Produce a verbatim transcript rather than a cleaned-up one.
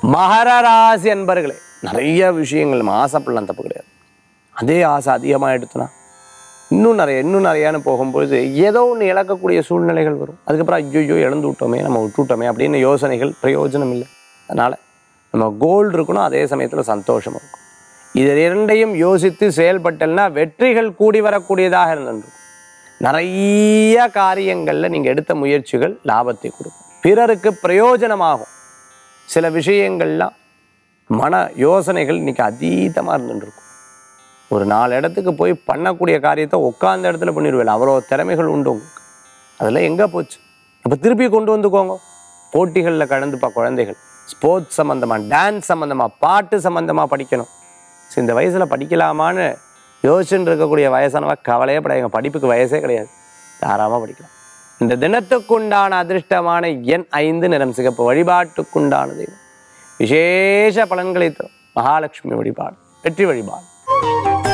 மகர ராசி அன்பர்களே, நிறைய விஷயங்கள் நம்ம ஆசைப்படலாம், தப்பு கிடையாது. அதே ஆசை அதிகமாக எடுத்தோன்னா இன்னும் நிறைய இன்னும் நிறையான்னு போகும்பொழுது ஏதோ ஒன்று இழக்கக்கூடிய சூழ்நிலைகள் வரும். அதுக்கப்புறம் ஐயோ இழந்து விட்டோமே, நம்ம விட்டுவிட்டோமே அப்படின்னு யோசனைகள் பிரயோஜனம் இல்லை. அதனால் நம்ம கோல் இருக்கணும், அதே சமயத்தில் சந்தோஷம் இருக்கும். இது இரண்டையும் யோசித்து செயல்பட்டல்னா வெற்றிகள் கூடி வரக்கூடியதாக இருந்துருக்கும். நிறைய காரியங்களில் நீங்கள் எடுத்த முயற்சிகள் லாபத்தை கொடுக்கும், பிறருக்கு பிரயோஜனமாகும். சில விஷயங்கள்லாம் மன யோசனைகள் இன்றைக்கி அதீதமாக இருந்துருக்கும். ஒரு நாலு இடத்துக்கு போய் பண்ணக்கூடிய காரியத்தை உட்காந்த இடத்துல பண்ணிடுவேன், அவ்வளோ திறமைகள் உண்டு உங்களுக்கு. அதெல்லாம் எங்கே போச்சு? அப்போ திருப்பி கொண்டு வந்துக்கோங்க. போட்டிகளில் கலந்துப்பா குழந்தைகள், ஸ்போர்ட்ஸ் சம்மந்தமாக, டான்ஸ் சம்மந்தமாக, பாட்டு சம்மந்தமாக படிக்கணும். ஸோ இந்த வயசில் படிக்கலாமான்னு யோசிச்சுட்டு இருக்கக்கூடிய வயசானவ கவலையே படாதுங்க, படிப்புக்கு வயசே கிடையாது, தாராளமாக படிக்கலாம். இந்த தினத்துக்குண்டான அதிர்ஷ்டமான எண் ஐந்து, நிறம் சிகப்பு. வழிபாட்டுக்குண்டான தெய்வம் விசேஷ பலன்களை தரும் மகாலட்சுமி வழிபாடு, வெற்றி வழிபாடு.